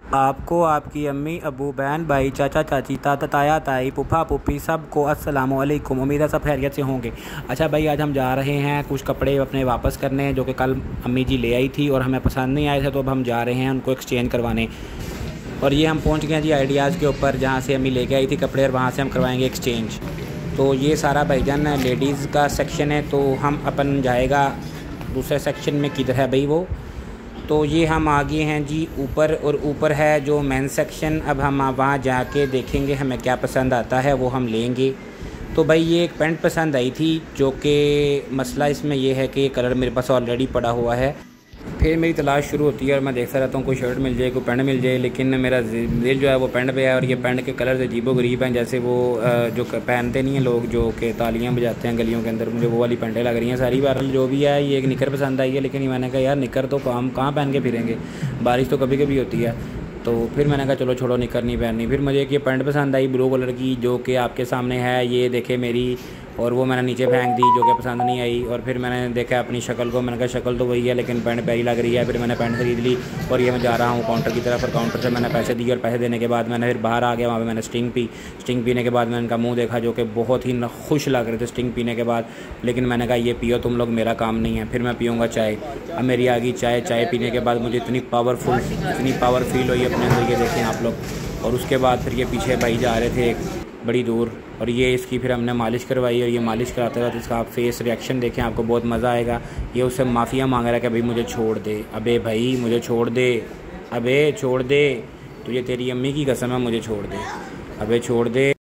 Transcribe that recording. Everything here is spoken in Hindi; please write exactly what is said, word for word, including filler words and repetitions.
आपको, आपकी अम्मी, अबू, बहन, भाई, चाचा, चाची, ताता, ताया, ताई, फूफा, फूफी सबको अस्सलाम वालेकुम। उम्मीद है सब खैरियत से होंगे। अच्छा भाई, आज हम जा रहे हैं कुछ कपड़े अपने वापस करने जो कि कल अम्मी जी ले आई थी और हमें पसंद नहीं आए थे, तो अब हम जा रहे हैं उनको एक्सचेंज करवाने। और ये हम पहुंच गए हैं जी आइडियाज़ के ऊपर, जहाँ से अम्मी लेके आई थी कपड़े, और वहाँ से हम करवाएंगे एक्सचेंज। तो ये सारा भाईजान लेडीज़ का सेक्शन है, तो हम अपन जाएगा दूसरे सेक्शन में। किधर है भाई वो? तो ये हम आ गए हैं जी ऊपर, और ऊपर है जो मेन सेक्शन। अब हम वहाँ जाके देखेंगे हमें क्या पसंद आता है, वो हम लेंगे। तो भाई ये एक पैंट पसंद आई थी, जो कि मसला इसमें यह है कि ये कलर मेरे पास ऑलरेडी पड़ा हुआ है। फिर मेरी तलाश शुरू होती है और मैं देखता रहता हूँ कोई शर्ट मिल जाए, कोई पैंट मिल जाए, लेकिन मेरा दिल जो है वो पैंट पे है। और ये पैंट के कलर अजीबो गरीब हैं, जैसे वो जो पहनते नहीं हैं लोग, जो कि तालियां बजाते हैं गलियों के अंदर, मुझे वो वाली पैंटें लग रही हैं सारी। बार जो भी है, ये एक निकर पसंद आई है, लेकिन मैंने कहा यार निकर तो हम कहाँ पहन के फिरेंगे, बारिश तो कभी कभी होती है। तो फिर मैंने कहा चलो छोड़ो, निकर नहीं पहननी। फिर मुझे एक ये पैंट पसंद आई ब्लू कलर की, जो कि आपके सामने है, ये देखे मेरी, और वो मैंने नीचे फेंक दी, जो कि पसंद नहीं आई। और फिर मैंने देखा अपनी शक्ल को, मैंने कहा शक्ल तो वही है लेकिन पैंट प्यारी लग रही है। फिर मैंने पैंट ख़रीद ली और ये मैं जा रहा हूँ काउंटर की तरफ। और काउंटर से मैंने पैसे दिए, और पैसे देने के बाद मैंने फिर बाहर आ गया। वहाँ पे मैंने स्टिंग पी। स्टिंग पीने के बाद मैंने उनका मुँह देखा, जो कि बहुत ही खुश लग रहे थे स्टिंग पीने के बाद। लेकिन मैंने कहा ये पियो तुम लोग, मेरा काम नहीं है। फिर मैं पीऊँगा चाय। अब मेरी आ गई चाय। चाय पीने के बाद मुझे इतनी पावरफुल इतनी पावर फील हुई अपने अंदर, ये देखें आप लोग। और उसके बाद फिर ये पीछे भाई जा रहे थे बड़ी दूर, और ये इसकी फिर हमने मालिश करवाई। और ये मालिश कराते रहते इसका आप फेस रिएक्शन देखें, आपको बहुत मज़ा आएगा। ये उससे माफ़िया मांग रहा है कि भाई मुझे छोड़ दे, अबे भाई मुझे छोड़ दे, अबे छोड़ दे, तो ये तेरी अम्मी की कसम है, मुझे छोड़ दे, अबे छोड़ दे।